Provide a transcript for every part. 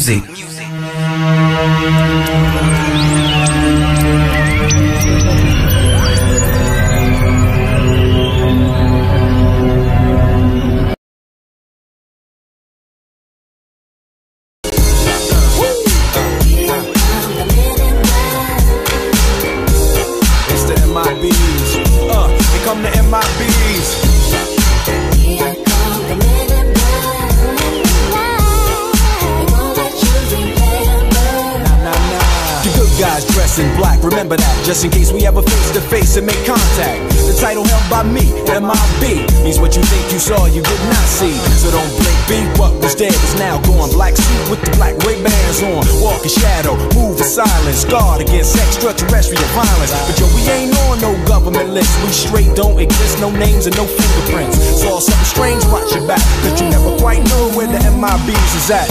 music. It's the MIBs. Here come the MIBs. Guys dressed in black, remember that, just in case we ever face to face and make contact. The title held by me, MIB, means what you think you saw, you did not see. So don't blink, be what was dead is now gone. Black suit with the black Ray-Bans on, walk in shadow, move in silence, guard against extraterrestrial violence. But yo, we ain't on no government list, we straight don't exist, no names and no fingerprints. Saw something strange, watch your back, cause you never quite know where the MIBs is at.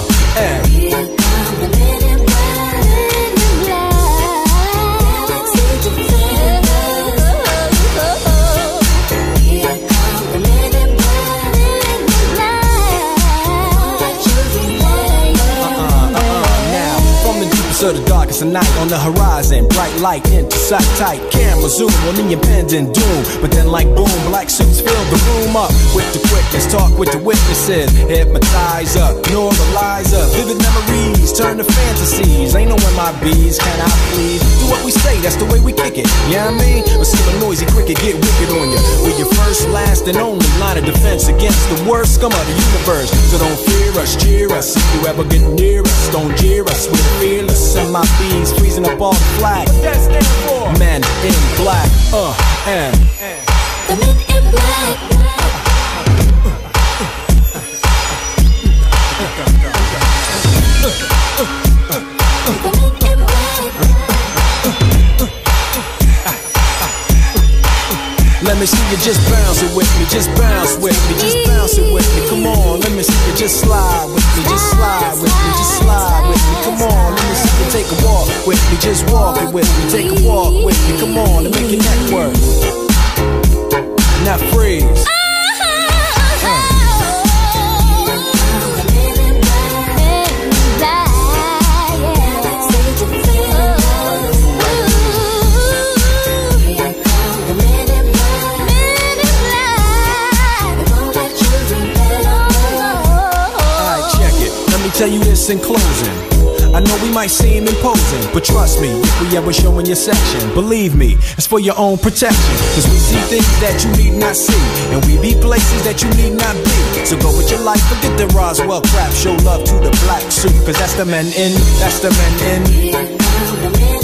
So the darkest of night on the horizon, bright light into sight tight, camera zoom on the impending doom. But then like boom, black suits fill the room up with the quickness, talk with the witnesses, hypnotize up, normalize up, vivid memories turn to fantasies. Ain't no MIBs, can I please? Do what we say, that's the way we kick it, you know what I mean? Or see a noisy cricket get wicked on you. We're your first, last and only line of defense against the worst scum of the universe. So don't fear us, cheer us, if you ever get near us, don't jeer us, we're fearless. MIBs freezing up all the flag. What that stand for? Men in black, and the men in black. Let me see you just bounce it with me, just bounce with me, just bounce it with me. Come on, let me see you just slide with me, just slide with me, just slide with me. Come on, let me see you take a walk with me, just walk it with me, take a walk with me. Come on, and make your neck work. Now freeze. Tell you this in closing, I know we might seem imposing, but trust me, if we ever show in your section, believe me, it's for your own protection. Cause we see things that you need not see, and we be places that you need not be. So go with your life, forget the Roswell crap, show love to the black suit, cause that's the men in, that's the men in.